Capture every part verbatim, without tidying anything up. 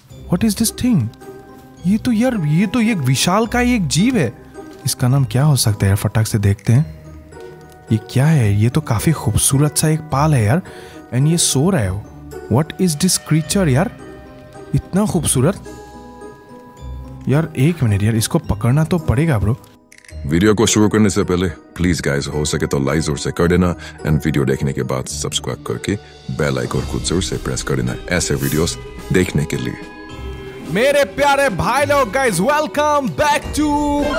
What is this thing? ये तो यार ये तो एक विशाल का एक जीव है। इसका नाम क्या हो सकता है यार? फटाक से देखते हैं। ये क्या है? ये तो काफी खूबसूरत सा एक पाल है यार, एंड ये सो रहा है। व्हाट इज दिस क्रीचर यार? इतना खूबसूरत यार। एक मिनट यार, इसको पकड़ना तो पड़ेगा ब्रो। वीडियो को शुरू करने से पहले प्लीज गाइस, हो सके तो लाइक जोर से कर देना, एंड वीडियो देखने के बाद सब्सक्राइब करके बेल आइकन को जोर से प्रेस कर देना ऐसे वीडियोस देखने के लिए। मेरे प्यारे भाई लोग, guys welcome back to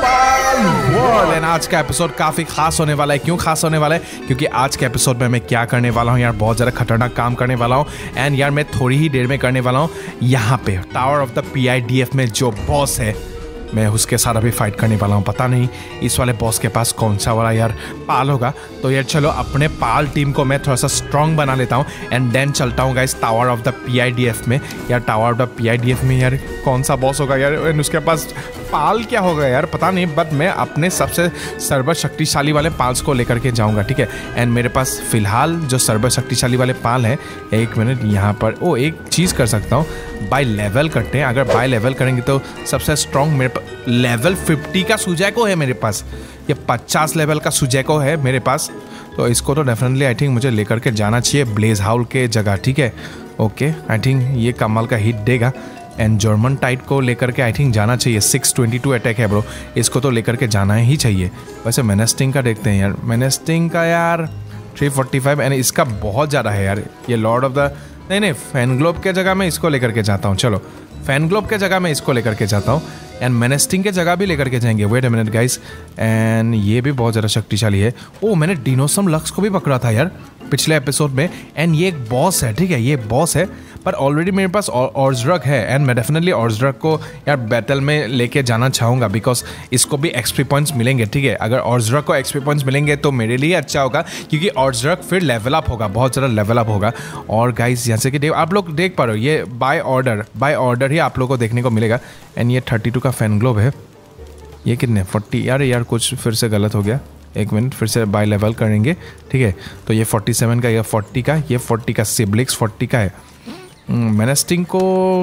Palworld. And आज का एपिसोड काफी खास होने वाला है। क्यों खास होने वाला है? क्योंकि आज के एपिसोड में मैं क्या करने वाला हूँ यार, बहुत ज्यादा खतरनाक काम करने वाला हूँ। एंड यार मैं थोड़ी ही देर में करने वाला हूँ यहाँ पे tower of the P I D F में जो बॉस है, मैं उसके साथ अभी फाइट करने वाला हूँ। पता नहीं इस वाले बॉस के पास कौन सा वाला यार पाल होगा। तो यार चलो अपने पाल टीम को मैं थोड़ा सा स्ट्रॉन्ग बना लेता हूँ, एंड देन चलता हूँ guys tower of the P I D F में। यार tower of the P I D F में यार कौन सा बॉस होगा यार, एंड उसके पास पाल क्या होगा यार पता नहीं। बट मैं अपने सबसे सर्वशक्तिशाली वाले पाल्स को लेकर के जाऊँगा, ठीक है। एंड मेरे पास फिलहाल जो सर्वशक्तिशाली वाले पाल हैं, एक मिनट यहाँ पर ओ एक चीज़ कर सकता हूँ, बाय लेवल करते हैं। अगर बाय लेवल करेंगे तो सबसे स्ट्रॉन्ग मेरे पास लेवल फिफ्टी का सुजैको है मेरे पास, ये पचास लेवल का सुजैको है मेरे पास। तो इसको तो डेफिनेटली आई थिंक मुझे लेकर के जाना चाहिए ब्लेज हाउल के जगह, ठीक है। ओके आई थिंक ये कमाल का हिट देगा। एंड जर्मन टाइट को लेकर के आई थिंक जाना चाहिए। सिक्स ट्वेंटी टू अटैक है ब्रो, इसको तो लेकर के जाना ही चाहिए। वैसे मेनेस्टिंग का देखते हैं यार, मेनेस्टिंग का यार थ्री फोर्टी फाइव, एंड इसका बहुत ज़्यादा है यार। ये लॉर्ड ऑफ द नहीं नहीं फैन ग्लोब के जगह मैं इसको लेकर के जाता हूँ। चलो फैन ग्लोब के जगह मैं इसको लेकर के जाता हूँ, एंड मेनेस्टिंग के जगह भी लेकर के जाएंगे। Wait a minute guys, and ये भी बहुत ज़्यादा शक्तिशाली है। ओ मैंने डिनोसम लक्स को भी पकड़ा था यार पिछले एपिसोड में, एंड ये एक बॉस है, ठीक है। ये बॉस है पर ऑलरेडी मेरे पास ऑर्जरक है, एंड मैं डेफिनेटली ऑर्जरक को यार बैटल में लेके जाना चाहूँगा, बिकॉज इसको भी एक्सपी पॉइंट्स मिलेंगे, ठीक है। अगर ऑर्जरक को एक्सपी पॉइंट्स मिलेंगे तो मेरे लिए अच्छा होगा, क्योंकि ऑर्जरक फिर लेवल अप होगा, बहुत ज़्यादा लेवल अप होगा। और गाइस जैसे कि आप लोग देख पा रहे हो, ये बाय ऑर्डर बाय ऑर्डर ही आप लोग को देखने को मिलेगा। एंड ये थर्टी टू का फैन ग्लोब है। ये कितने फोर्टी यार यार कुछ फिर से गलत हो गया, एक मिनट फिर से बाय लेवल करेंगे, ठीक है। तो ये फोर्टी सेवन का, ये फोर्टी का, ये फोर्टी का, सिब्लिक्स फोर्टी का है। मेनेस्टिंग को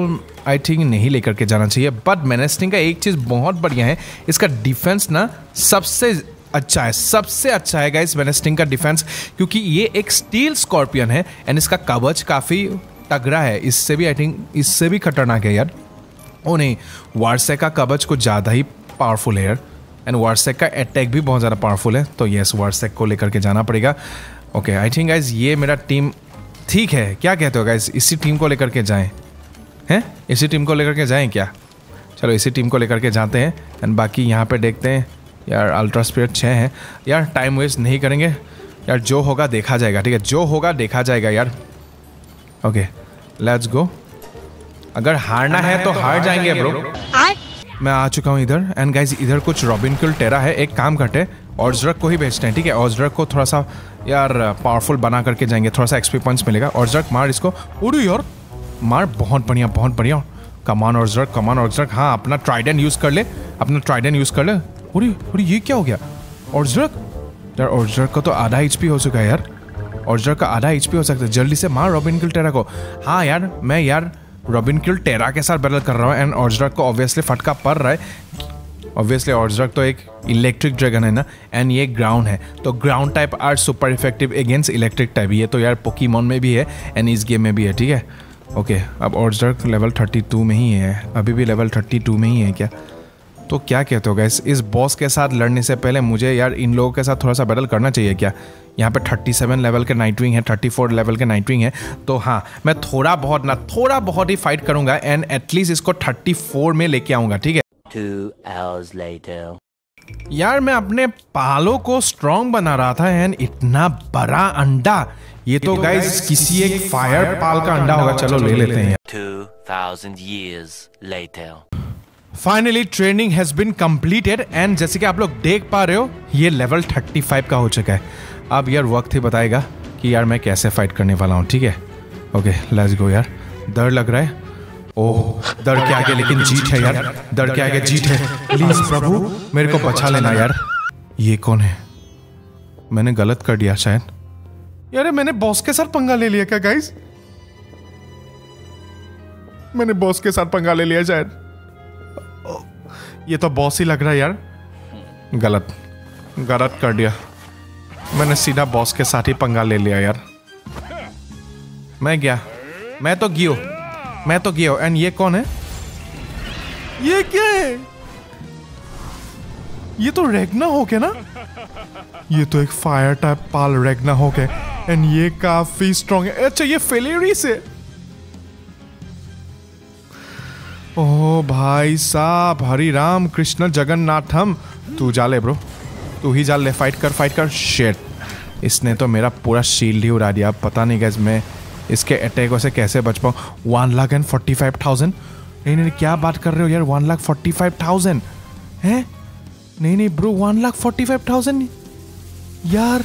आई थिंक नहीं लेकर के जाना चाहिए, बट मेनेस्टिंग का एक चीज़ बहुत बढ़िया है, इसका डिफेंस ना सबसे अच्छा है, सबसे अच्छा है गाइस मेनेस्टिंग का डिफेंस, क्योंकि ये एक स्टील स्कॉर्पियन है, एंड इसका कवच काफ़ी तगड़ा है। इससे भी आई थिंक इससे भी खतरनाक है यार। ओ नहीं, वारसेक का कवच कुछ ज़्यादा ही पावरफुल है यार, एंड वारसेक का अटैक भी बहुत ज़्यादा पावरफुल है। तो यस वारसेक को लेकर के जाना पड़ेगा। ओके आई थिंक गाइस ये मेरा टीम ठीक है। क्या कहते हो गाइस, इसी टीम को लेकर के जाएं? हैं इसी टीम को लेकर के जाएं क्या? चलो इसी टीम को लेकर के जाते हैं, एंड बाकी यहाँ पे देखते हैं यार। अल्ट्रा स्पीड छः हैं यार, टाइम वेस्ट नहीं करेंगे यार, जो होगा देखा जाएगा, ठीक है। जो होगा देखा जाएगा यार। Okay let's go. अगर हारना है तो हार जाएंगे ब्रो। मैं आ चुका हूँ इधर, एंड गाइस इधर कुछ रॉबिन किल टेरा है। एक काम करते ऑर्जरक को ही भेजते हैं, ठीक है। ऑर्जरक को थोड़ा सा यार पावरफुल बना करके जाएंगे, थोड़ा सा एक्सपी पॉइंट्स मिलेगा। ऑर्जरक मार इसको, उड़ू यार मार, बहुत बढ़िया बहुत बढ़िया। कमान ऑर्जरक, कमान ऑर्जरक। हाँ अपना ट्राइडेंट यूज़ कर ले, अपना ट्राइडेंट यूज़ कर ले। उड़ी उड़ी ये क्या हो गया ऑर्जरक यार? ऑर्जरक का तो आधा एच पी हो चुका है यार, ऑर्जरक का आधा एच पी हो सकता है। जल्दी से मार रॉबिन किल टेरा को। हाँ यार मैं यार रॉबिन किल टेरा के साथ बैटल कर रहा हूँ, एंड ऑर्जरक को ऑब्वियसली फटका पड़ रहा है। ऑब्वियसली ऑर्जरक तो एक इलेक्ट्रिक ड्रैगन है ना, एंड ये ग्राउंड है, तो ground type are super effective against electric type. ये तो यार पोकेमॉन में भी है, एंड इस गेम में भी है, ठीक है। ओके अब ऑर्जरक लेवल थर्टी टू में ही है, अभी भी लेवल थर्टी टू में ही है क्या? तो क्या कहते हो गाइस, इस बॉस के साथ लड़ने से पहले मुझे यार इन लोगों के साथ थोड़ा सा बैटल करना चाहिए क्या? यहाँ पे थर्टी सेवन लेवल के नाइटविंग है, थर्टी फोर लेवल के नाइटविंग है, तो हाँ मैं थोड़ा बहुत ना थोड़ा बहुत ही फाइट करूंगा, एंड एटलीस्ट इसको थर्टी फोर में लेके आऊंगा, ठीक है। Two hours later. यार मैं अपने पालों को स्ट्रॉन्ग बना रहा था, एंड इतना बड़ा अंडा, ये तो गाइस किसी एक फायर पाल का अंडा होगा। चलो ले लेते हैं। Two thousand years later. Finally training has been completed, and जैसे कि आप लोग देख पा रहे हो ये लेवल थर्टी फाइव का हो चुका है। अब यार वक्त ही बताएगा कि यार मैं कैसे फाइट करने वाला हूँ, ठीक है। ओके लेट्स गो यार। डर लग रहा है, ओह डर के आगे लेकिन जीत है यार, डर के आगे जीत है। प्लीज प्रभु मेरे को बचा लेना यार। ये कौन है? मैंने गलत कर दिया शायद। यार मैंने बॉस के साथ पंगा ले लिया क्या गाइस? मैंने बॉस के साथ पंगा ले लिया शायद। ये तो बॉस ही लग रहा है यार। गलत गलत कर दिया मैंने, सीधा बॉस के साथ ही पंगा ले लिया यार। मैं गया, मैं तो गियो मैं तो गियो एंड ये कौन है? ये क्या है? ये तो रेगना हो के ना, ये तो एक फायर टाइप पाल रेगना हो के एंड ये काफी स्ट्रॉन्ग है। अच्छा ये फेलेरिस है। ओ भाई साहब, हरि राम कृष्ण जगन्नाथम। तू जा ले ब्रो, तू ही जा ले, फाइट कर फाइट कर। शेट, इसने तो मेरा पूरा शील्ड ही उड़ा दिया। पता नहीं गैस मैं इसके अटैकों से कैसे बच पाऊँ। One lakh and forty five thousand नहीं नहीं क्या बात कर रहे हो यार? One lakh forty five thousand है? नहीं नहीं bro, one lakh forty five thousand यार।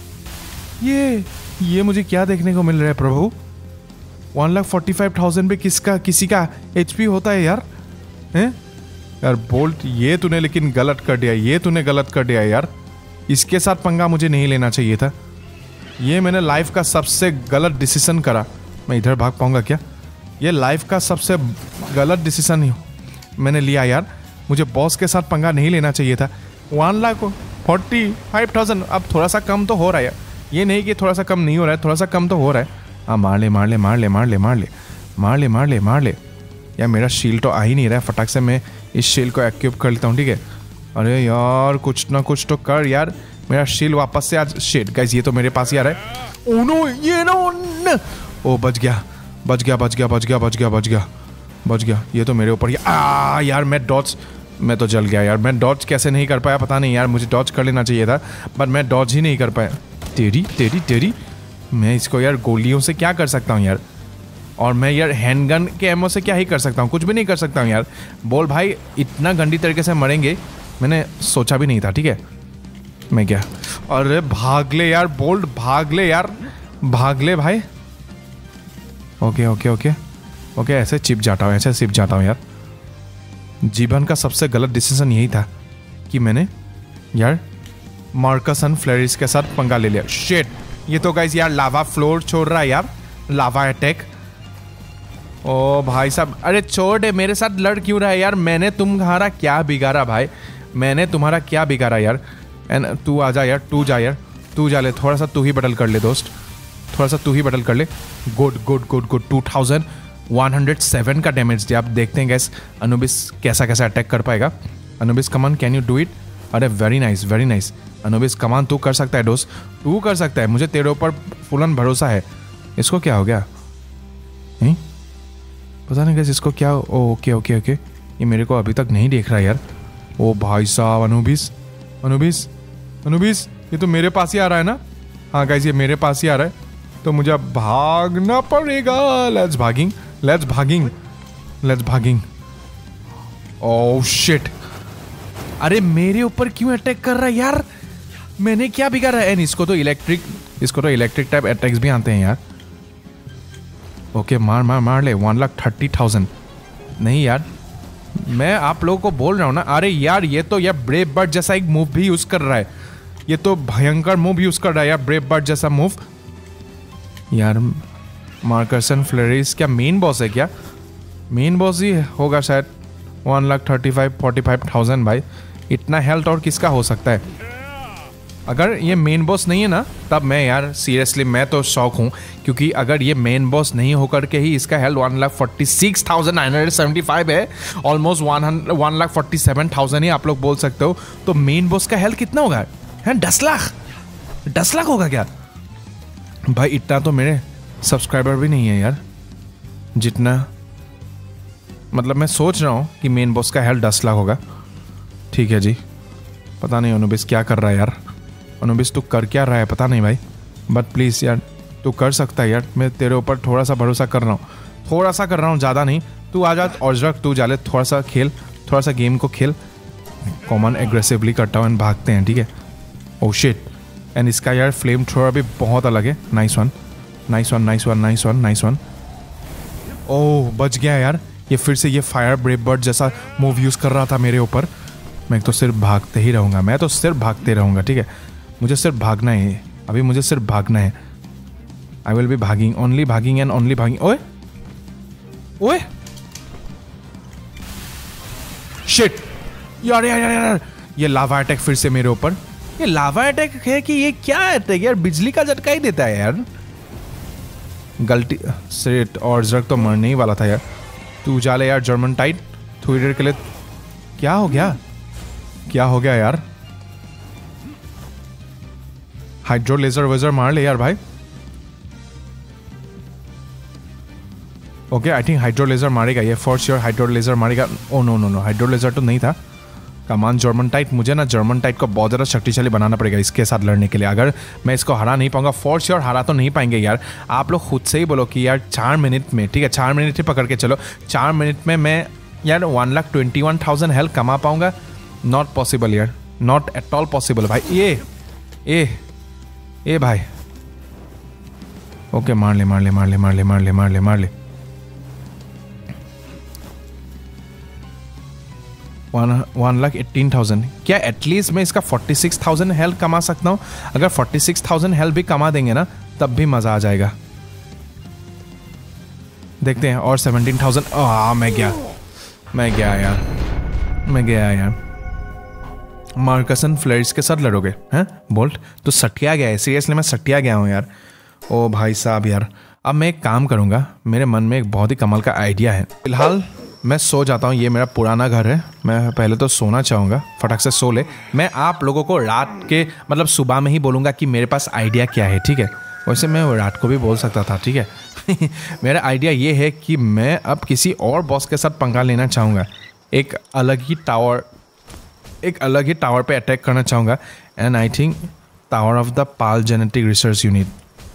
ये ये मुझे क्या देखने को मिल रहा है प्रभु? One lakh forty five thousand पे किसका किसी का एचपी होता है यार? हैं यार बोल्ट, ये तूने लेकिन गलत कर दिया, ये तूने गलत कर दिया यार। इसके साथ पंगा मुझे नहीं लेना चाहिए था। ये मैंने लाइफ का सबसे गलत डिसीजन करा। मैं इधर भाग पाऊंगा क्या? ये लाइफ का सबसे गलत डिसीजन ही मैंने लिया यार। मुझे बॉस के साथ पंगा नहीं लेना चाहिए था। One lakh forty five thousand अब थोड़ा सा कम तो हो रहा है यार। ये नहीं कि थोड़ा सा कम नहीं हो रहा है, थोड़ा सा कम तो हो रहा है। हाँ मार ले मार ले मार ले मार ले मार ले मार ले मार ले मार ले यार। मेरा शील्ड तो आ ही नहीं रहा है। फटाक से मैं इस शील्ड को एक्टिव कर लेता हूँ, ठीक है? अरे यार कुछ ना कुछ तो कर यार, मेरा शील्ड वापस से आज। शिट गाइस, ये तो मेरे पास ही आ रहा है। ओ नो, ये नो न। ओ बच गया बच गया बच गया बच गया बच गया बच गया बच गया। ये तो मेरे ऊपर ही आ यार। मैं डॉज मैं तो जल गया यार। मैं डॉज कैसे नहीं कर पाया पता नहीं यार। मुझे डॉज कर लेना चाहिए था बट मैं डॉज ही नहीं कर पाया। तेरी तेरी तेरी मैं इसको यार गोलियों से क्या कर सकता हूँ यार? और मैं यार हैंडगन के एमओ से क्या ही कर सकता हूँ? कुछ भी नहीं कर सकता हूँ यार। बोल भाई, इतना गंदी तरीके से मरेंगे मैंने सोचा भी नहीं था, ठीक है? मैं क्या, अरे भाग ले यार बोल्ट, भाग ले यार, भाग ले भाई। ओके ओके ओके ओके ऐसे चिप जाता हूँ, ऐसे चिप जाता हूँ यार। जीवन का सबसे गलत डिसीजन यही था कि मैंने यार मार्कस एंड फ्लेरिस के साथ पंगा ले लिया। शिट, ये तो गाइस यार लावा फ्लोर छोड़ रहा है यार, लावा अटैक। ओ भाई साहब, अरे छोड़ दे, मेरे साथ लड़ क्यों रहा है यार? मैंने तुम्हारा क्या बिगाड़ा भाई? मैंने तुम्हारा क्या बिगाड़ा यार? एंड तू आ जा यार, तू जा यार, तू जा ले। थोड़ा सा तू ही बटल कर ले दोस्त, थोड़ा सा तू ही बटल कर ले। Good good good good two thousand one hundred seven का डैमेज दिया। आप देखते हैं गैस अनुबिस कैसा कैसा अटैक कर पाएगा। Anubis come on, can you do it? अरे very nice very nice Anubis come on, तू कर सकता है दोस्त, तू कर सकता है। मुझे तेरे ऊपर फुलन भरोसा है। इसको क्या हो गया? नहीं पता नहीं गैस इसको क्या। ओ ओके ओके ओके ये मेरे को अभी तक नहीं देख रहा यार। ओ भाई साहब, अनुबिस अनुबिस अनुबिस ये तो मेरे पास ही आ रहा है ना? हाँ गाइस, ये मेरे पास ही आ रहा है, तो मुझे अब भागना पड़ेगा। लेट्स भागिंग लेट्स भागिंग लेट्स भागिंग। ओह शिट, अरे मेरे ऊपर क्यों अटैक कर रहा है यार? मैंने क्या बिगाड़ा है? एंड इसको तो इलेक्ट्रिक इसको तो इलेक्ट्रिक टाइप अटैक्स भी आते हैं यार। ओके मार मार मार ले। वन लाख थर्टी थाउजेंड नहीं यार, मैं आप लोगों को बोल रहा हूँ ना। अरे यार ये तो यार ब्रेव बर्ड जैसा एक मूव भी यूज कर रहा है। ये तो भयंकर मूव यूज कर रहा है यार, ब्रेव बर्ड जैसा मूव यार। मार्कसन फ्लेरिस क्या मेन बॉस है क्या? मेन बॉस ही होगा शायद। One lakh thirty five forty five thousand भाई, इतना हेल्थ और किसका हो सकता है? अगर ये मेन बॉस नहीं है ना, तब मैं यार सीरियसली मैं तो शौक हूँ, क्योंकि अगर ये मेन बॉस नहीं होकर के ही इसका health one lakh forty six thousand nine hundred seventy five है, almost one one lakh forty seven thousand ही आप लोग बोल सकते हो, तो मेन बॉस का हेल्थ कितना होगा? है दस लाख दस लाख होगा क्या भाई? इतना तो मेरे सब्सक्राइबर भी नहीं है यार, जितना मतलब मैं सोच रहा हूँ कि मेन बॉस का हेल्थ दस लाख होगा। ठीक है जी, पता नहीं अनुबिस क्या कर रहा है यार। अनुबिस तू कर क्या रहा है पता नहीं भाई, बट प्लीज़ यार तू कर सकता है यार। मैं तेरे ऊपर थोड़ा सा भरोसा कर रहा हूँ, थोड़ा सा कर रहा हूँ, ज़्यादा नहीं। तू आ जा और रख, तू जा ले, थोड़ा सा खेल, थोड़ा सा गेम को खेल। कॉमन एग्रेसिवली करता हूँ एंड भागते हैं, ठीक है? ओह शिट, एंड इसका यार फ्लेम थ्रोअर भी बहुत अलग है। Nice one nice one nice one nice one nice one. ओह बच गया यार। ये फिर से ये फायर ब्रेव बर्ड जैसा मूव यूज़ कर रहा था मेरे ऊपर। मैं तो सिर्फ भागते ही रहूँगा, मैं तो सिर्फ भागते रहूँगा, ठीक है? मुझे सिर्फ भागना है अभी, मुझे सिर्फ भागना है। आई विल बी भागिंग, ओनली भागिंग एंड ओनली भागिंग। ओए ओए शिट यार यार यार यार ये लावा अटैक फिर से मेरे ऊपर। ये लावा अटैक है कि ये क्या अटैक यार, बिजली का झटका ही देता है यार। गलती शिट, और जर्क तो मरने ही वाला था यार। तू जा ले यार जर्मन टाइट थोड़ी देर के लिए। क्या हो गया, क्या हो गया यार? हाइड्रो लेजर वेजर मार ले यार भाई। Okay I think hydro laser मारेगा ये, फॉर श्योर हाइड्रो लेजर मारेगा। Oh no no no, hydro laser तो नहीं था। कमान जर्मन टाइट, मुझे ना जर्मन टाइट को बहुत ज़्यादा शक्तिशाली बनाना पड़ेगा इसके साथ लड़ने के लिए। अगर मैं इसको हरा नहीं पाऊंगा, फॉर श्योर हरा तो नहीं पाएंगे यार। आप लोग खुद से ही बोलो कि यार चार मिनट में, ठीक है चार मिनट ही पकड़ के चलो, चार मिनट में मैं यार one lakh twenty one thousand health कमा पाऊंगा? नॉट पॉसिबल यार, नॉट एट ऑल पॉसिबल भाई। ये ए ए भाई ओके मार ले मार ले मार ले मार ले मार ले मार ले मार ले one one lakh eighteen thousand. क्या एटलीस्ट मैं इसका फोर्टी सिक्स थाउजेंड हेल्थ कमा सकता हूँ? अगर फोर्टी सिक्स थाउजेंड हेल्थ भी कमा देंगे ना तब भी मज़ा आ जाएगा। देखते हैं। और सेवनटीन थाउजेंड। आ मैं गया मैं गया यार मैं गया यार। मार्कसन फ्लरिश के साथ लड़ोगे हैं बोल्ट? तो सटिया गया है, सीरियसली मैं सटिया गया हूँ यार। ओ भाई साहब यार, अब मैं एक काम करूँगा, मेरे मन में एक बहुत ही कमाल का आइडिया है। फिलहाल मैं सो जाता हूँ, ये मेरा पुराना घर है, मैं पहले तो सोना चाहूँगा, फटाक से सो ले। मैं आप लोगों को रात के मतलब सुबह में ही बोलूँगा कि मेरे पास आइडिया क्या है, ठीक है? वैसे मैं रात को भी बोल सकता था, ठीक है। मेरा आइडिया ये है कि मैं अब किसी और बॉस के साथ पंगा लेना चाहूँगा। एक अलग ही टावर एक अलग ही टावर पे अटैक करना चाहूँगा। And I think tower of the pal genetic research unit.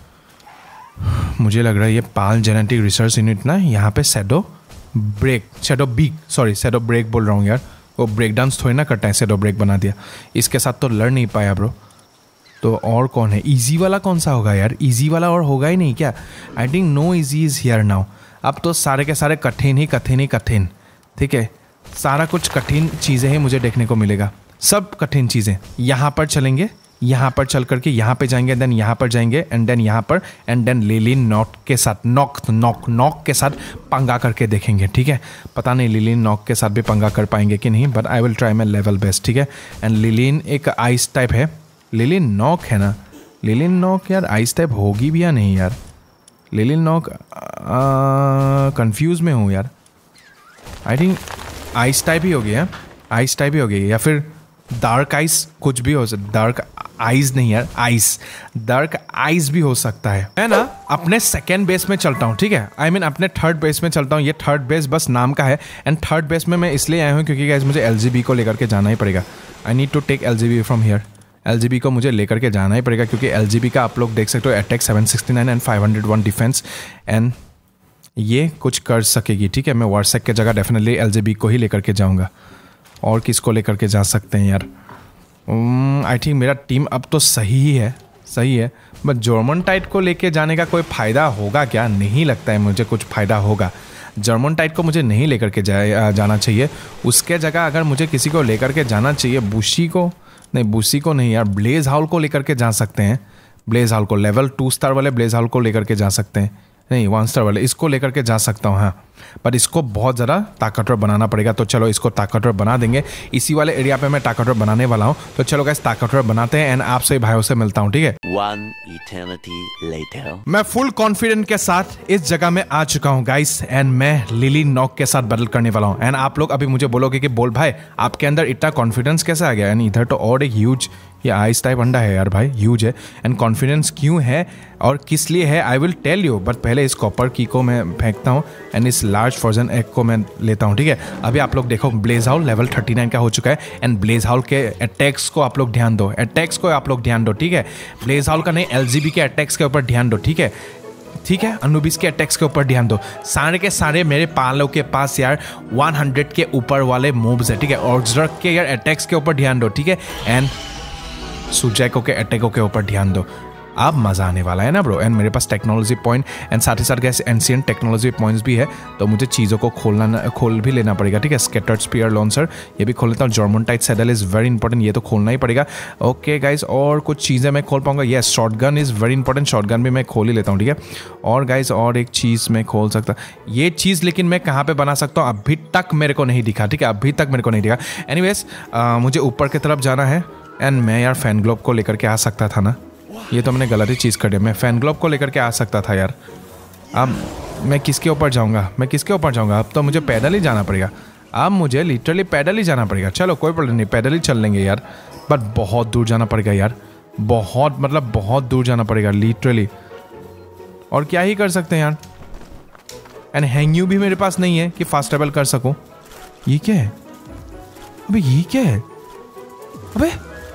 मुझे लग रहा है ये पाल जेनेटिक रिसर्च यूनिट ना यहाँ पे shadow break shadow beak sorry shadow break बोल रहा हूँ यार, वो ब्रेक डांस थोड़ी ना करता है, शैडो ब्रेक बना दिया। इसके साथ तो लड़ नहीं पाया ब्रो। तो और कौन है? इजी वाला कौन सा होगा यार? इजी वाला और होगा ही नहीं क्या? I think no easy is here now. अब तो सारे के सारे कठिन ही कठिन ही कठिन, ठीक है? सारा कुछ कठिन चीज़ें ही मुझे देखने को मिलेगा, सब कठिन चीज़ें। यहाँ पर चलेंगे, यहाँ पर चल करके यहाँ पे जाएंगे, देन यहाँ पर जाएंगे, एंड देन यहाँ पर, एंड देन लिलिन नॉक के साथ नॉक नॉक नॉक के साथ पंगा करके देखेंगे, ठीक है? पता नहीं लिलिन नॉक के साथ भी पंगा कर पाएंगे कि नहीं, but I will try my level best, ठीक है? एंड लिलिन एक आइस टाइप है, लिलिन नॉक है ना? लिलिन नॉक यार आइस टाइप होगी भी या नहीं यार? लिलिन नॉक कंफ्यूज में हूँ यार। आई थिंक आइस टाइप ही होगी यार, आइस टाइप ही होगी, या फिर डार्क आइस कुछ भी हो सकता। डार्क आइज नहीं यार, आइस, डार्क आइस भी हो सकता है। मैं ना अपने सेकेंड बेस में चलता हूँ, ठीक है? आई मीन अपने थर्ड बेस में चलता हूँ। ये थर्ड बेस बस नाम का है, एंड थर्ड बेस में मैं इसलिए आया हूँ क्योंकि गाइस मुझे एलजीबी को लेकर के जाना ही पड़ेगा। I need to take LGB from here. LGB को मुझे लेकर के जाना ही पड़ेगा क्योंकि एलजीबी का आप लोग देख सकते हो attack seven sixty nine and five hundred one defence, and ये कुछ कर सकेगी, ठीक है? मैं वार्सेक के जगह डेफिनेटली एलजीबी को ही लेकर के जाऊँगा। और किसको लेकर के जा सकते हैं यार? आई थिंक मेरा टीम अब तो सही ही है, सही है, बट जर्मन टाइट को लेके जाने का कोई फ़ायदा होगा क्या? नहीं लगता है मुझे कुछ फ़ायदा होगा। जर्मन टाइट को मुझे नहीं लेकर के जा, जाना चाहिए। उसके जगह अगर मुझे किसी को लेकर के जाना चाहिए, बुशी को नहीं, बुशी को नहीं यार, ब्लेज हाउल को लेकर के जा सकते हैं। ब्लेज हाउल को, लेवल टू स्टार वाले ब्लेज हाउल को लेकर के जा सकते हैं, नहीं वन स्टार वाले, इसको लेकर के जा सकता हूँ। हाँ, पर इसको बहुत ज़्यादा ताकतवर बनाना पड़ेगा, तो चलो इसको ताकतवर बना देंगे। इसी वाले एरिया पे मैं ताकतवर बनाने वाला हूँ, तो चलो गाइस ताकतवर बनाते हैं, एंड आपसे भाइयों से मिलता हूँ, ठीक है? One eternity later. मैं फुल कॉन्फिडेंट के साथ इस जगह में आ चुका हूँ गाइस, एंड मैं लिली नॉक के साथ बैटल करने वाला हूँ। एंड आप लोग अभी मुझे बोलोगे कि बोल भाई आपके अंदर इतना कॉन्फिडेंस कैसे आ गया? एंड इधर तो और एक ह्यूज ये आइस टाइप अंडा है यार भाई, ह्यूज है। एंड कॉन्फिडेंस क्यों है और किस लिए है I will tell you, but पहले इस कॉपर की को मैं फेंकता हूँ एंड इस लार्ज फ्रोजन एग को मैं लेता हूँ, ठीक है? अभी आप लोग देखो blaze howl level thirty nine का हो चुका है, एंड ब्लेज हाउल के अटैक्स को आप लोग ध्यान दो, अटैक्स को आप लोग ध्यान दो, ठीक है? ब्लेज हाउल का नहीं, एलजीबी के अटैक्स के ऊपर ध्यान दो, ठीक है? ठीक है, अनुबिस के अटैक्स के ऊपर ध्यान दो। सारे के सारे मेरे पालों के पास यार हंड्रेड के ऊपर वाले मूव्स है, ठीक है? और जर्क के यार अटैक्स के ऊपर ध्यान दो, ठीक है? एंड सुजैको के अटैकों के ऊपर ध्यान दो। अब मज़ा आने वाला है ना ब्रो। एंड मेरे पास टेक्नोलॉजी पॉइंट एंड साथ ही साथ गैस एंशिएंट टेक्नोलॉजी पॉइंट्स भी है, तो मुझे चीज़ों को खोलना खोल भी लेना पड़ेगा, ठीक है। स्कैटर्ड स्पीयर लॉन्चर ये भी खोल लेता हूँ। Jormuntide saddle is very important, ये तो खोलना ही पड़ेगा। ओके गाइज, और कुछ चीज़ें मैं खोल पाऊंगा। Yes, shotgun is very important, shotgun भी मैं खोल ही लेता हूँ, ठीक है। और गाइज और एक चीज़ मैं खोल सकता ये चीज़, लेकिन मैं कहाँ पे बना सकता हूँ अभी तक मेरे को नहीं दिखा, ठीक है, अभी तक मेरे को नहीं दिखा। एनीवेज मुझे ऊपर की तरफ जाना है एंड मैं यार फैन ग्लोब को लेकर के आ सकता था ना, ये तो मैंने गलत ही चीज़ कर दिया। मैं फैन ग्लोब को लेकर के आ सकता था यार। अब मैं किसके ऊपर जाऊँगा, मैं किसके ऊपर जाऊँगा, अब तो मुझे पैदल ही जाना पड़ेगा। अब मुझे लिटरली पैदल ही जाना पड़ेगा। चलो कोई प्रॉब्लम नहीं, पैदल ही चल लेंगे यार, बट बहुत दूर जाना पड़ेगा यार, बहुत मतलब बहुत दूर जाना पड़ेगा लिटरली। और क्या ही कर सकते हैं यार। एंड हैंग यू भी मेरे पास नहीं है कि फास्ट ट्रैवल कर सकूं। ये क्या है, अबे ये क्या है, अबे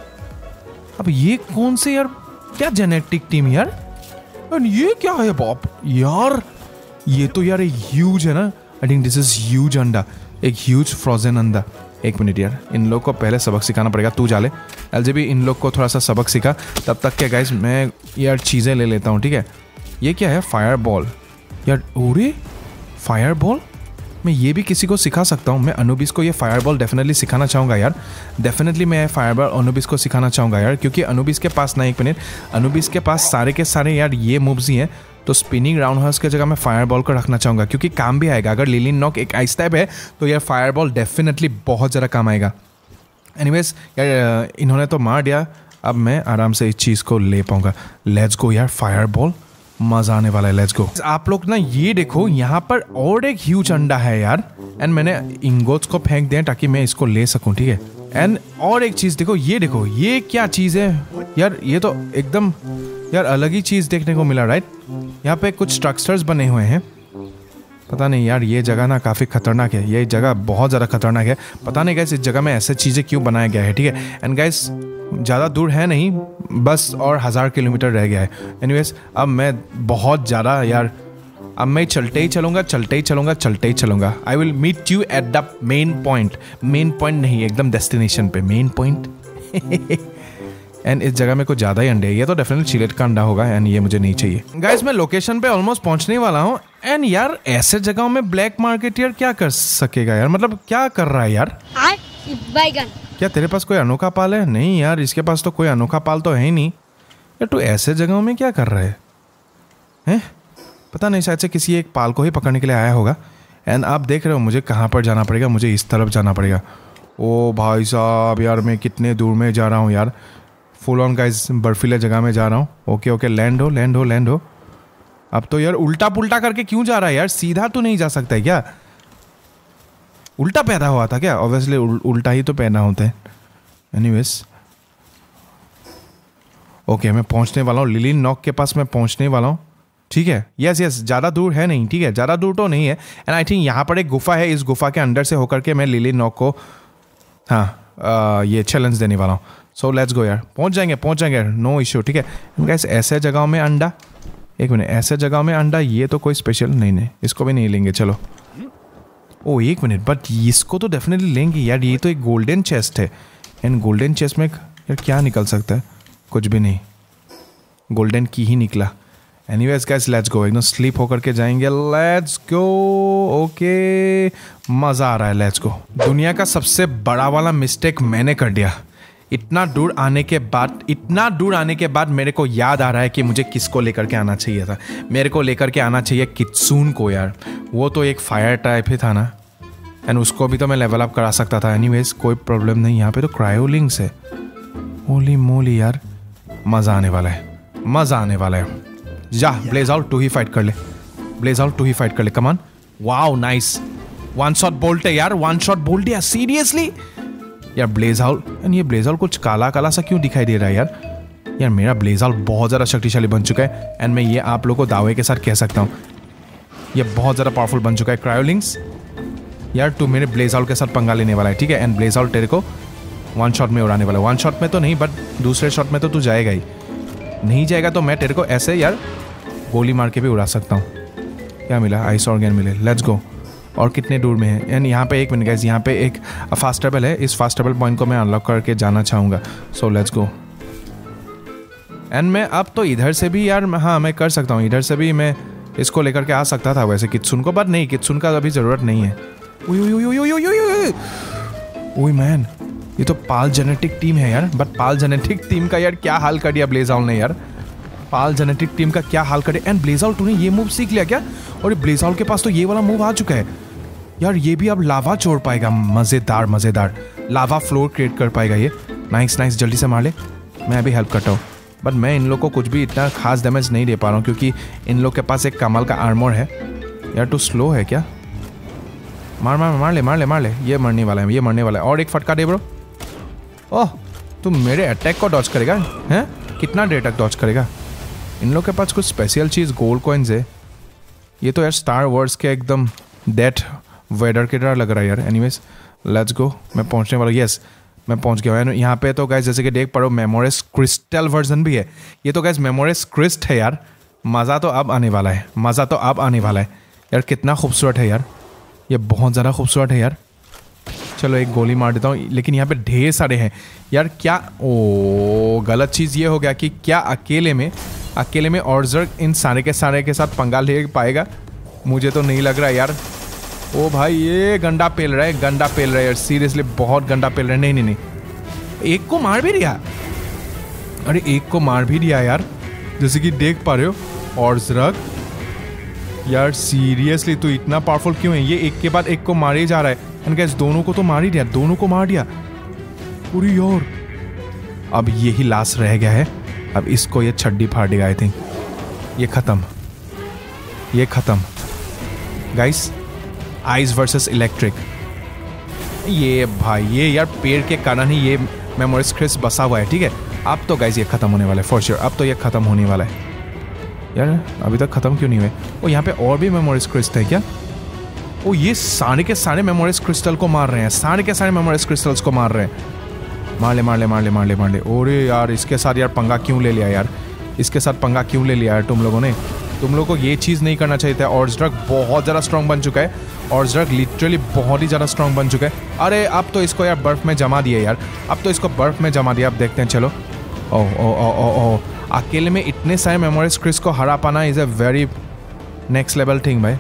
अब ये कौन से यार, क्या जेनेटिक टीम यार, एंड ये क्या है बाप यार, ये तो यार एक ह्यूज है ना। I think this is huge अंडा, एक ह्यूज फ्रोजन अंडा। एक मिनट यार, इन लोग को पहले सबक सिखाना पड़ेगा। तू जा ले एलजेबी, इन लोग को थोड़ा सा सबक सिखा, तब तक क्या गाइस मैं यार चीज़ें ले लेता हूँ, ठीक है। ये क्या है, फायर बॉल यार, ओरे फायर बॉल, मैं ये भी किसी को सिखा सकता हूँ। मैं अनुबिस को ये फायर बॉल डेफिनेटली सिखाना चाहूँगा यार, डेफिनेटली मैं फायर बॉल अनुबिस को सिखाना चाहूँगा यार, क्योंकि अनुबिस के पास ना, एक मिनट, अनुबिस के पास सारे के सारे यार ये मूव्स ही हैं। तो स्पिनिंग राउंड हाउस की जगह मैं फायर बॉल को रखना चाहूँगा, क्योंकि काम भी आएगा। अगर लिलिन नॉक एक आइस टाइप है तो यार फायर बॉल डेफिनेटली बहुत ज़्यादा काम आएगा। एनीवेज यार इन्होंने तो मार दिया, अब मैं आराम से इस चीज़ को ले पाऊँगा। लेट्स गो यार, फायर बॉल मजा आने वाला है, लेट्स गो। आप लोग ना ये देखो, यहाँ पर और एक ह्यूज अंडा है यार, एंड मैंने इंगोट्स को फेंक दिया ताकि मैं इसको ले सकूं, ठीक है। एंड और एक चीज़ देखो, ये देखो ये क्या चीज़ है यार, ये तो एकदम यार अलग ही चीज़ देखने को मिला, राइट। यहाँ पे कुछ स्ट्रक्चर्स बने हुए हैं, पता नहीं यार ये जगह ना काफ़ी खतरनाक है, ये जगह बहुत ज़्यादा खतरनाक है। पता नहीं गाइस इस जगह में ऐसे चीज़ें क्यों बनाया गया है, ठीक है। एंड गाइस ज़्यादा दूर है नहीं, बस और हज़ार किलोमीटर रह गया है। एनीवेज अब मैं बहुत ज़्यादा यार, अब मैं चलते ही चलूँगा, चलते ही चलूँगा, चलते ही चलूँगा। I will meet you at the main point, main point नहीं, एकदम डेस्टिनेशन पे मेन पॉइंट। एंड इस जगह में कुछ ज़्यादा ही अंडे है, ये तो डेफिनेटली चिलेट का अंडा होगा, एंड ये मुझे नहीं चाहिए। गाइस मैं लोकेशन पे ऑलमोस्ट पहुंचने वाला हूँ। एंड यार ऐसे जगहों में ब्लैक मार्केट यार क्या कर सकेगा यार, मतलब क्या कर रहा है यार। बैगन, क्या तेरे पास कोई अनोखा पाल है? नहीं यार, इसके पास तो कोई अनोखा पाल तो है ही नहीं यार। तू ऐसे जगहों में क्या कर रहा है हैं? पता नहीं, शायद से किसी एक पाल को ही पकड़ने के लिए आया होगा। एंड आप देख रहे हो मुझे कहाँ पर जाना पड़ेगा, मुझे इस तरफ जाना पड़ेगा। ओ भाई साहब यार, मैं कितने दूर में जा रहा हूँ यार, फुल ऑन गाइस बर्फीले जगह में जा रहा हूँ। ओके ओके, लैंड हो लैंड हो लैंड हो। अब तो यार उल्टा पुल्टा करके क्यों जा रहा है यार, सीधा तो नहीं जा सकता है क्या? उल्टा पैदा हुआ था क्या? ऑब्वियसली उल, उल्टा ही तो पैदा होते हैं। एनीवेज ओके, मैं पहुंचने वाला हूँ, लिलिन नॉक के पास मैं पहुंचने वाला हूँ, ठीक है। यस यस, ज़्यादा दूर है नहीं, ठीक है, ज़्यादा दूर तो नहीं है। एंड आई थिंक यहाँ पर एक गुफा है, इस गुफा के अंदर से होकर के मैं लिलिन नॉक को हाँ आ, ये चैलेंज देने वाला हूँ। सो लेट्स गो यार, पहुँच जाएंगे पहुँच जाएंगे, नो इश्यू, ठीक है। गाइस ऐसे जगहों में अंडा, एक मिनट, ऐसे जगहों में अंडा, ये तो कोई स्पेशल नहीं नहीं, इसको भी नहीं लेंगे, चलो। ओ एक मिनट, बट इसको तो डेफिनेटली लेंगे यार, ये तो एक गोल्डन चेस्ट है। एंड गोल्डन चेस्ट में यार क्या निकल सकता है? कुछ भी नहीं, गोल्डन की ही निकला। एनीवेज गाइस लेट्स गो, एकदम स्लीप होकर के जाएंगे, लेट्स गो। ओके मज़ा आ रहा है, लेट्स गो। दुनिया का सबसे बड़ा वाला मिस्टेक मैंने कर दिया। इतना दूर आने के बाद इतना दूर आने के बाद मेरे को याद आ रहा है कि मुझे किसको लेकर के आना चाहिए था। मेरे को लेकर के आना चाहिए कित्सून को यार, वो तो एक फायर टाइप ही था ना, एंड उसको भी तो मैं लेवल अप करा सकता था। एनीवेज कोई प्रॉब्लम नहीं, यहाँ पे तो क्रायोलिंग्स है। होली मोली यार, मज़ा आने वाला है, मज़ा आने वाला है। जा ब्लेज आउट टू ही फाइट कर ले, ब्लेज आउट टू ही फाइट कर ले, come on. Wow nice, one shot bolt है यार, वन शॉट बोल्ट यार, सीरियसली यार। ब्लेज आउट, एंड ये ब्लेज आउट कुछ काला काला सा क्यों दिखाई दे रहा है यार? यार मेरा ब्लेज आउट बहुत ज़्यादा शक्तिशाली बन चुका है, एंड मैं ये आप लोगों को दावे के साथ कह सकता हूँ, ये बहुत ज़्यादा पावरफुल बन चुका है। क्रायोलिंग्स यार, तू मेरे ब्लेज आउट के साथ पंगा लेने वाला है, ठीक है। एंड ब्लेज आउट तेरे को वन शॉट में उड़ाने वाला है, वन शॉट में तो नहीं, बट दूसरे शॉट में तो तू जाएगा ही। नहीं जाएगा तो मैं तेरे को ऐसे यार गोली मार के भी उड़ा सकता हूँ। क्या मिला? आइस ऑर्गन मिले, लेट्स गो। और कितने दूर में है? एंड यहाँ पे एक मिनट गाइस, यहाँ पे एक फास्ट ट्रैवल है, इस फास्ट ट्रैवल पॉइंट को मैं अनलॉक करके जाना चाहूँगा। So let's go. एंड मैं अब तो इधर से भी यार, हाँ मैं कर सकता हूँ, इधर से भी मैं इसको लेकर के आ सकता था वैसे कित्सुन को, बट नहीं, कित्सुन का अभी ज़रूरत नहीं है। ओए मैन, ये तो पाल जेनेटिक टीम है यार, बट पाल जेनेटिक टीम का यार क्या हाल कर दिया ब्लेज़ाउल ने यार। पाल जेनेटिक टीम का क्या हाल करे। एंड ब्लेज़ाउल तूने ये मूव सीख लिया क्या? और ब्लेज़ाउल के पास तो ये वाला मूव आ चुका है यार। ये भी अब लावा छोड़ पाएगा, मज़ेदार मज़ेदार लावा फ्लोर क्रिएट कर पाएगा ये। नाइस नाइस, जल्दी से मार ले, मैं अभी हेल्प करता हूँ। बट मैं इन लोग को कुछ भी इतना खास डैमेज नहीं दे पा रहा हूँ क्योंकि इन लोग के पास एक कमाल का आर्मर है यार। तू स्लो है क्या? मार मार मार ले मार ले मार ले, ये मरने वाला है, ये मरने वाला है। और एक फटका दे ब्रो। ओह, तू मेरे अटैक को डॉज करेगा हैं? कितना देर तक डॉज करेगा? इन लोग के पास कुछ स्पेशल चीज़ गोल्ड कॉइन्स है। ये तो यार स्टार वॉर्स के एकदम डेथ वेदर की तरह लग रहा है यार। एनीवेज लेट्स गो, मैं पहुंचने वाला हूँ। यस मैं पहुंच गया हूँ। यहाँ पे तो गाइस जैसे कि देख पा रहे हो मेमोरिस क्रिस्टल वर्जन भी है। ये तो गाइस मेमोरिस क्रिस्ट है यार। मज़ा तो अब आने वाला है, मज़ा तो अब आने वाला है यार। कितना खूबसूरत है यार, ये बहुत ज़्यादा खूबसूरत है यार। चलो एक गोली मार देता हूँ, लेकिन यहाँ पे ढेर सारे हैं यार। क्या ओ गलत चीज़ ये हो गया कि क्या अकेले में अकेले में ऑर्जर इन सारे के सारे के साथ पंगा ले पाएगा? मुझे तो नहीं लग रहा यार। ओ भाई ये गंडा पेल रहा है, गंडा पेल रहा है यार, सीरियसली बहुत गंडा पेल रहा है। नहीं नहीं नहीं, एक को मार भी दिया। अरे एक को मार भी दिया यार, जैसे कि देख पा रहे हो। ऑर्जर यार सीरियसली तू इतना पावरफुल क्यों है? ये एक के बाद एक को मार ही जा रहा है। एंड गाइस दोनों को तो मार ही दिया, दोनों को मार दिया पूरी। और अब यही लास्ट रह गया है। अब इसको ये छड्डी फाड़ देगा आई थिंक। ये खत्म, ये खत्म गाइस। Ice versus electric. ये भाई ये यार पेड़ के कारण ही ये मेमोरिस क्रिस्ट बसा हुआ है, ठीक है। अब तो गाइस ये खत्म होने वाला है फॉर श्योर। अब तो ये खत्म होने वाला है यार। अभी तक खत्म क्यों नहीं हुए? ओ यहाँ पे और भी मेमोरिस क्रिस्ट है क्या? ओ ये सारे के सारे मेमोरिस क्रिस्टल को मार रहे हैं, सारे के सारे मेमोरिस क्रिस्टल्स को मार रहे हैं। मार ले मार ले मार ले मार ले मार ले। ओरे यार इसके साथ यार पंगा क्यों ले लिया यार? इसके साथ पंगा क्यों ले लिया यार तुम लोगों ने? तुम लोगों को ये चीज़ नहीं करना चाहिए था। ऑर्जर बहुत ज़्यादा स्ट्रॉन्ग बन चुका है। ऑर्जर लिटरली बहुत ही ज़्यादा स्ट्रॉन्ग बन चुका है। अरे अब तो इसको यार बर्फ़ में जमा दिया यार, अब तो इसको बर्फ़ में जमा दिया। अब देखते हैं चलो। ओह ओह ओह ओह ओह, अकेले में इतने सारे मेमोरिस क्रिस्ट को हरा पाना is a very next level thing भाई।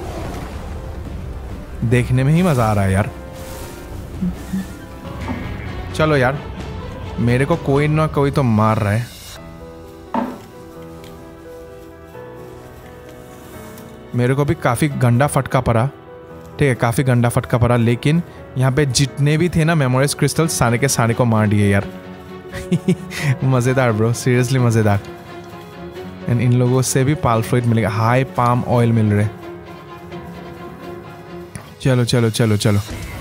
देखने में ही मज़ा आ रहा है यार। चलो यार, मेरे को कोई ना कोई तो मार रहा है। मेरे को भी काफ़ी गंदा फटका पड़ा, ठीक है, काफ़ी गंदा फटका पड़ा। लेकिन यहाँ पे जितने भी थे ना मेमोरिस क्रिस्टल सारे के सारे को मार दिए यार। मज़ेदार ब्रो, सीरियसली मज़ेदार। एंड इन लोगों से भी पाल फ्लूइड मिलेगा, हाई पाम ऑयल मिल रहे। चलो चलो चलो चलो,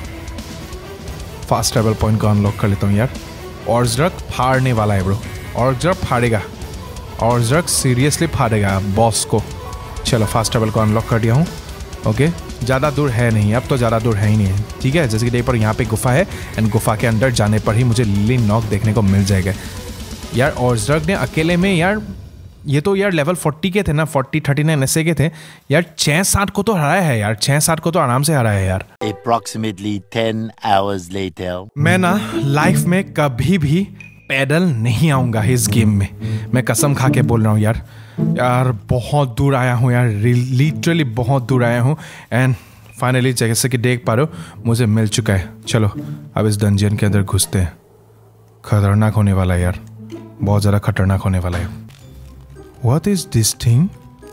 फास्ट ट्रैवल पॉइंट को अनलॉक कर लेता हूँ यार। ऑर्जर फाड़ने वाला है ब्रो, ऑर्जर फाड़ेगा, ऑर्जर सीरियसली फाड़ेगा बॉस को। चलो फास्ट ट्रैवल को अनलॉक कर दिया हूँ। ओके ज़्यादा दूर है नहीं, अब तो ज़्यादा दूर है ही नहीं है, ठीक है। जैसे कि देख पर यहाँ पे गुफा है एंड गुफा के अंदर जाने पर ही मुझे लिली नॉक देखने को मिल जाएगा यार। ऑर्जर ने अकेले में यार, ये तो यार लेवल फोर्टी के थे ना, फोर्टी थर्टी नाइन ऐसे के थे यार। छः सात को तो हराया है यार, छः सात को तो आराम से हराया है यार। Approximately ten hours later. मैं ना लाइफ में कभी भी पैदल नहीं आऊँगा इस गेम में, मैं कसम खा के बोल रहा हूँ यार। यार बहुत दूर आया हूँ यार, लिटरली बहुत दूर आया हूँ। एंड फाइनली जैसे कि देख पा रहे हो मुझे मिल चुका है। चलो अब इस डंजन के अंदर घुसते हैं। खतरनाक होने वाला है यार, बहुत ज़्यादा खतरनाक होने वाला है। What is this thing?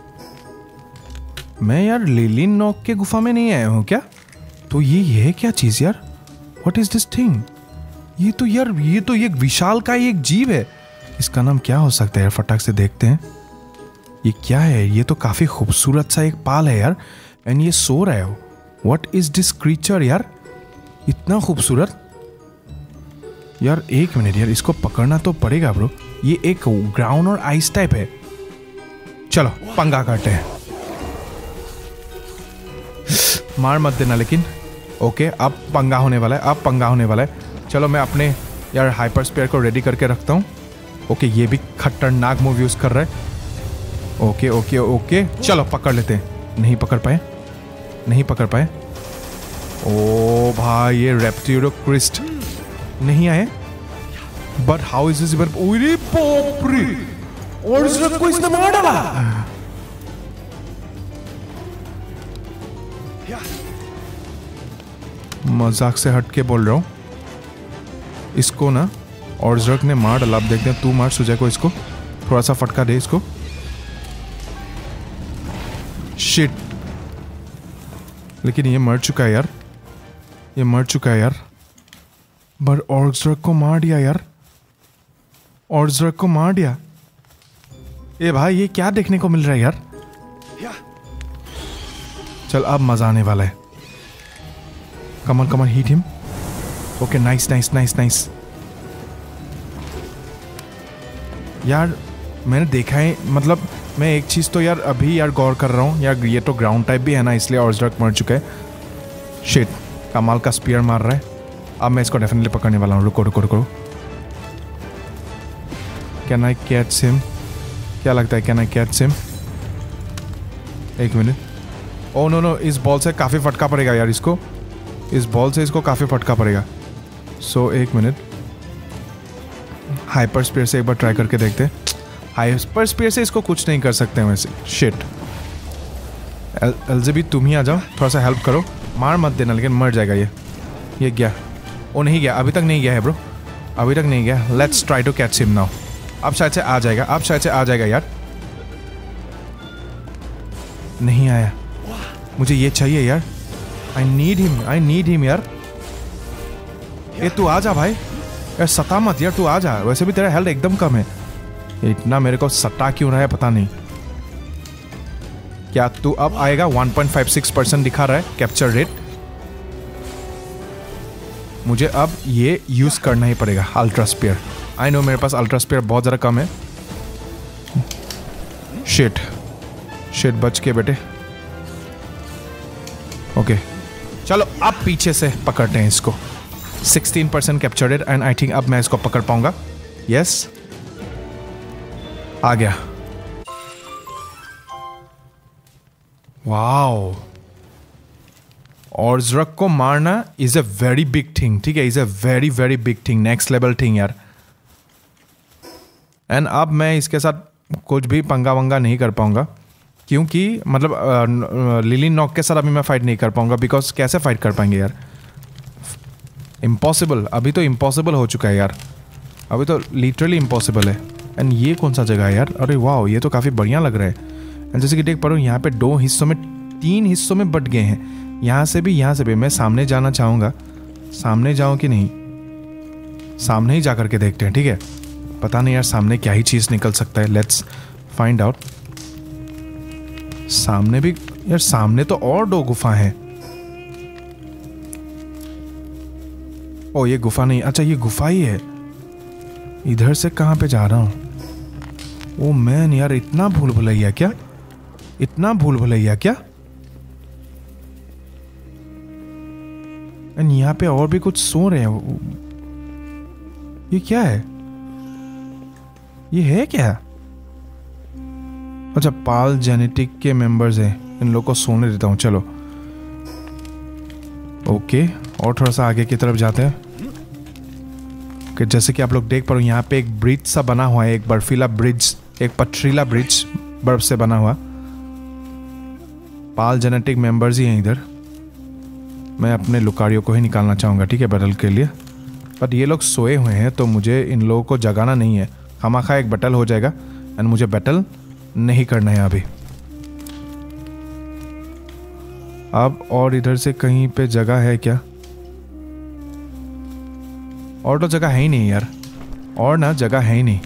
मैं यार लिली नॉक के गुफा में नहीं आया हूँ क्या? तो ये ये है क्या चीज़ यार? What is this thing? ये तो यार ये तो एक विशाल का एक जीव है। इसका नाम क्या हो सकता है यार? फटाक से देखते हैं ये क्या है। ये तो काफ़ी खूबसूरत सा एक पाल है यार। एंड ये सो रहा है। What is this creature यार? इतना खूबसूरत यार। एक मिनट यार, इसको पकड़ना तो पड़ेगा ब्रो। ये एक ग्राउंड और आइस टाइप है। चलो पंगा करते हैं। मार मत देना लेकिन। ओके अब पंगा होने वाला है, अब पंगा होने वाला है। चलो मैं अपने यार हाइपर स्पेयर को रेडी करके रखता हूँ। ओके ये भी खतरनाक मूव यूज़ कर रहा है। ओके ओके ओके चलो पकड़ लेते हैं। नहीं पकड़ पाए, नहीं पकड़ पाए। ओ भाई ये रेप्टिलो क्रिस्ट नहीं आए। But how is this even? ओरे बाप रे, और इस को इसने मार डाला। मजाक से हट के बोल रहा हूं, इसको ना ऑर्जरक ने मार डाला। अब देखते हैं, तू मार सुजय को, इसको थोड़ा सा फटका दे इसको। शिट, लेकिन ये मर चुका है यार, ये मर चुका है यार। पर ऑर्जरक को मार दिया यार, ऑर्जरक को मार दिया। ए भाई, ये क्या देखने को मिल रहा है यार। चल अब मजा आने वाला है। कमन कमन हिट on. Okay, nice nice nice nice. यार मैंने देखा है, मतलब मैं एक चीज़ तो यार अभी यार गौर कर रहा हूँ यार, ये तो ग्राउंड टाइप भी है ना, इसलिए ऑर्जरक मर चुका है। शिट, कमाल का स्पीयर मार रहा है। अब मैं इसको डेफिनेटली पकड़ने वाला हूँ। रुको रुको रुको, कैन आई कैच हिम? क्या लगता है, कैन आई कैच हिम? एक मिनट। ओ नो नो, इस बॉल से काफ़ी फटका पड़ेगा यार इसको, इस बॉल से इसको काफ़ी फटका पड़ेगा। सो so, एक मिनट, हाइपर स्पीयर से एक बार ट्राई करके देखते हैं। हाइपर स्पीयर से इसको कुछ नहीं कर सकते वैसे। शिट, एल एल्जेबी तुम ही आ जाओ, थोड़ा सा हेल्प करो। मार मत देना, लेकिन मर जाएगा ये। ये गया? ओ नहीं गया, अभी तक नहीं गया है ब्रो, अभी तक नहीं गया। Let's try to catch him now. अब शायद से आ जाएगा, अब शायद से आ जाएगा यार। नहीं आया, मुझे ये चाहिए यार। I need him, I need him यार। ये तू आ जा भाई यार, सता मत यार, तू आ जा। वैसे भी तेरा हेल्थ एकदम कम है, इतना मेरे को सटा क्यों रहा है पता नहीं। क्या तू अब आएगा? One point five six percent दिखा रहा है कैप्चर रेट। मुझे अब ये यूज करना ही पड़ेगा, अल्ट्रा स्पीयर। आई नो मेरे पास अल्ट्रा स्पीयर बहुत ज़्यादा कम है। शिट शिट, बच के बेटे। ओके चलो, अब पीछे से पकड़ते हैं इसको। Sixteen percent captured and I think अब मैं इसको पकड़ पाऊंगा। यस, आ गया। वाओ, ऑर्जरक को मारना is a very big thing, ठीक है, is a very very big thing, next level thing यार। एंड अब मैं इसके साथ कुछ भी पंगा वंगा नहीं कर पाऊंगा, क्योंकि मतलब लिली नॉक के साथ अभी मैं फाइट नहीं कर पाऊंगा, बिकॉज कैसे फाइट कर पाएंगे यार, इम्पॉसिबल। अभी तो इम्पॉसिबल हो चुका है यार, अभी तो लिटरली इम्पॉसिबल है। एंड ये कौन सा जगह है यार? अरे वाह, ये तो काफ़ी बढ़िया लग रहा है। एंड जैसे कि देख पा रहा हूँ यहाँ पे दो हिस्सों में, तीन हिस्सों में बट गए हैं, यहाँ से भी यहाँ से भी। मैं सामने जाना चाहूँगा, सामने जाऊँ कि नहीं? सामने ही जा करके देखते हैं, ठीक है। पता नहीं यार सामने क्या ही चीज़ निकल सकता है, लेट्स फाइंड आउट। सामने भी यार, सामने तो और दो गुफा हैं। ओ ये गुफा नहीं, अच्छा ये गुफा ही है। इधर से कहाँ पे जा रहा हूँ? ओ मैन यार, इतना भूल भुलैया क्या, इतना भूल भुलैया क्या। एंड यहाँ पे और भी कुछ सो रहे हैं। ये क्या है? ये है क्या? अच्छा, पाल जेनेटिक के मेंबर्स हैं, इन लोगों को सोने देता हूँ। चलो ओके, और थोड़ा सा आगे की तरफ जाते हैं। कि जैसे कि आप लोग देख पा रहे हो, यहाँ पे एक ब्रिज सा बना हुआ है, एक बर्फीला ब्रिज, एक पथरीला ब्रिज बर्फ से बना हुआ। पाल जेनेटिक मेंबर्स ही हैं इधर। मैं अपने लुकारियों को ही निकालना चाहूँगा, ठीक है, बैटल के लिए। बट ये लोग सोए हुए हैं, तो मुझे इन लोगों को जगाना नहीं है। खामाखा एक बैटल हो जाएगा, एंड मुझे बैटल नहीं करना है अभी। अब और इधर से कहीं पे जगह है क्या? और तो जगह है ही नहीं यार, और ना जगह है ही नहीं।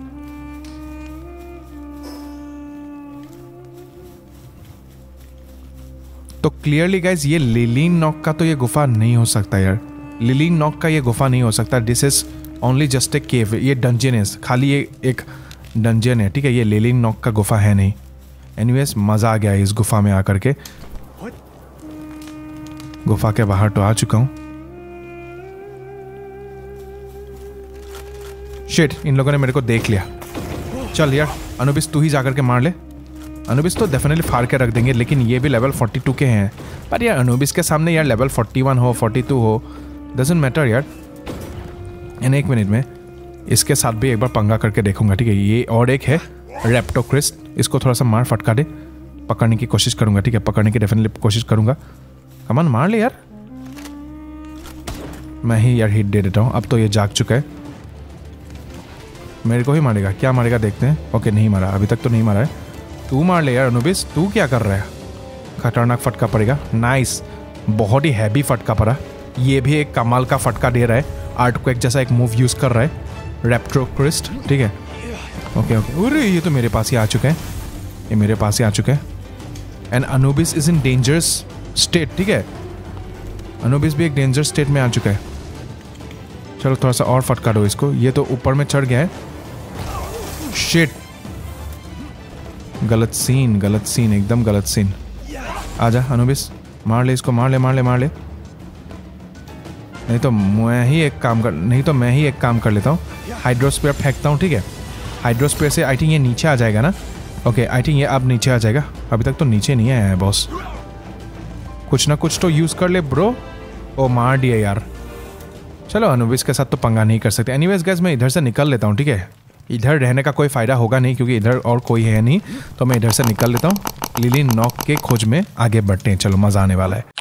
तो क्लियरली गाइज, ये लिली नॉक का तो ये गुफा नहीं हो सकता यार। लिली नॉक का ये गुफा नहीं हो सकता। This is only just a cave. ये डंजन है, खाली ये एक डंजन है, ठीक है। ये लिली नॉक का गुफा है नहीं। एनीवेज, मजा आ गया इस गुफा में आकर के। गुफा के बाहर तो आ चुका हूं। शिट, इन लोगों ने मेरे को देख लिया। चल यार अनुबिस, तू ही जाकर के मार ले। अनुबिस तो डेफिनेटली फाड़ के रख देंगे, लेकिन ये भी लेवल फोर्टी टू के हैं। पर यार अनुबिस के सामने यार लेवल फोर्टी वन हो, फोर्टी टू हो, डजंट मैटर यार। एंड एक मिनट में इसके साथ भी एक बार पंगा करके देखूंगा, ठीक है। ये और एक है, रेप्टोक्रिस्ट, इसको थोड़ा सा मार फटका दे, पकड़ने की कोशिश करूंगा, ठीक है, पकड़ने की डेफिनेटली कोशिश करूंगा। कमान मार ले यार, मैं ही यार हिट दे देता हूँ। अब तो ये जाग चुका है, मेरे को ही मारेगा, क्या मारेगा देखते हैं। ओके नहीं मारा, अभी तक तो नहीं मारा है। तू मार ले यार अनुबिस, तू क्या कर रहा है। खतरनाक फटका पड़ेगा, नाइस, बहुत ही हैवी फटका पड़ा। ये भी एक कमाल का फटका दे रहा है, आर्थक्वेक जैसा एक मूव यूज़ कर रहा है रेप्टोक्रिस्ट, ठीक है। ओके ओके, अरे ये तो मेरे पास ही आ चुके हैं, ये मेरे पास ही आ चुके हैं। And Anubis is in dangerous state, ठीक है, अनुबिस भी एक डेंजर स्टेट में आ चुका है। चलो थोड़ा सा और फटका दो इसको, ये तो ऊपर में चढ़ गया है। शिट, गलत सीन, गलत सीन, एकदम गलत सीन। आजा अनुबिस, मार ले इसको, मार ले मार ले मार ले। नहीं तो मैं ही एक काम कर नहीं तो मैं ही एक काम कर लेता हूँ, हाइड्रोस्फीयर फेंकता हूँ, ठीक है। हाइड्रोस्फीयर से आई थिंक ये नीचे आ जाएगा ना। ओके आई थिंक ये अब नीचे आ जाएगा, अभी तक तो नीचे नहीं आया है बॉस। कुछ ना कुछ तो यूज़ कर ले ब्रो। ओ मार दिया यार। चलो अनुबिस के साथ तो पंगा नहीं कर सकते। एनीवेज गाइस, मैं इधर से निकल लेता हूँ, ठीक है। इधर रहने का कोई फ़ायदा होगा नहीं क्योंकि इधर और कोई है नहीं, तो मैं इधर से निकल लेता हूँ। लिली नॉक के खोज में आगे बढ़ते हैं, चलो मज़ा आने वाला है।